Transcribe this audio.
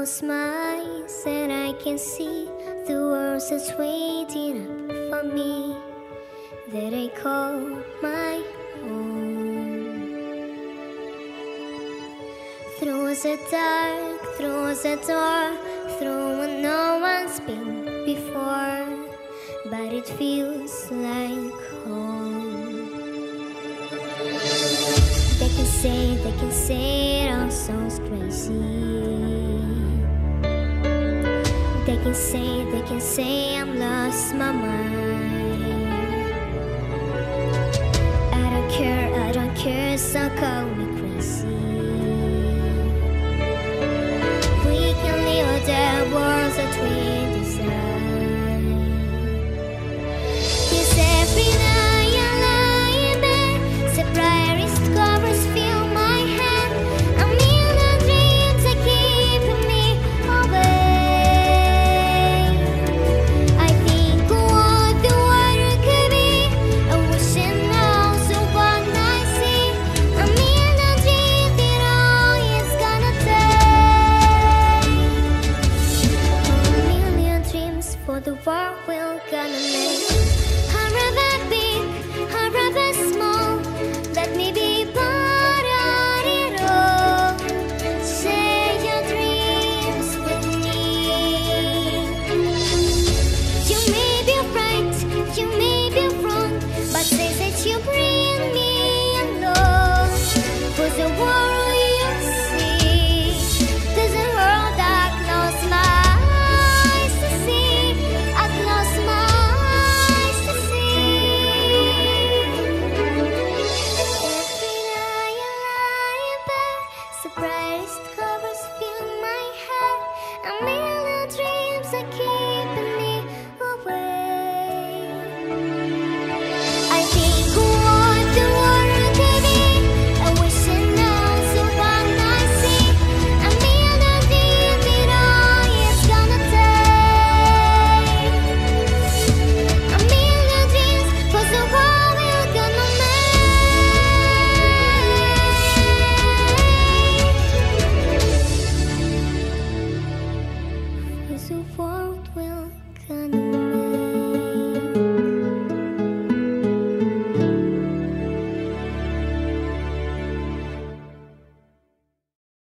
close my eyes and I can see the world that's waiting up for me, that I call my own. Through the dark, through the door, through where no one's been before, but it feels like home. They can say it all sounds crazy. They can say I'm lost my mind. I don't care, so call me crazy. We can live the worlds that we design. 'Cause every night I lie in bed, the brightest covers fill my head. A million dreams are keeping me awake. I think of what the world could be. I wish it knows of what I see. A million dreams, it all is gonna take. A million dreams for the world we're gonna make.